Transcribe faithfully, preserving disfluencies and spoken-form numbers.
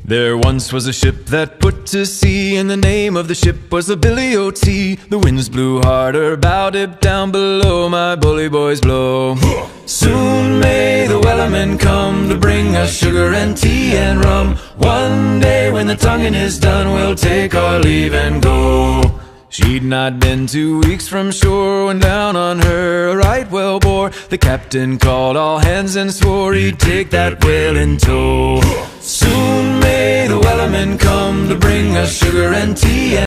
There once was a ship that put to sea, and the name of the ship was the Billy O T. The winds blew harder, bowed it down below, my bully boys blow. Soon may the wellerman come to bring us sugar and tea and rum. One day when the tonguing is done, we'll take our leave and go. She'd not been two weeks from shore when down on her a right whale bore. The captain called all hands and swore he'd take that whale in tow. Soon may the wellerman come to bring us sugar and tea and